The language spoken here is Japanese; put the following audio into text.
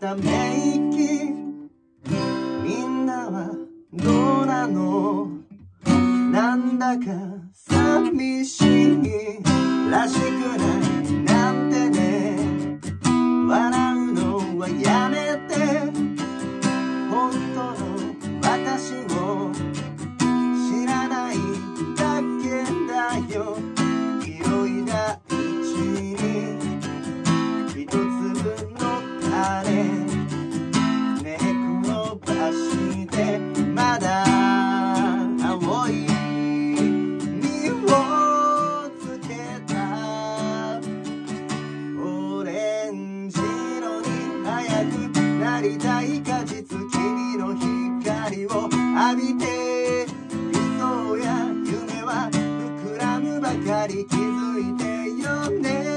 ため息、みんなはどうなの？なんだか寂しいらしくないなんてね、笑うのはやめて、本当の私を知らないだけだよ。広い大地に一粒の種寝転ばしてまだ青い実をつけたオレンジ色に早くなりたい果実、君の光を浴びて理想や夢は膨らむばかり、気づいてよね。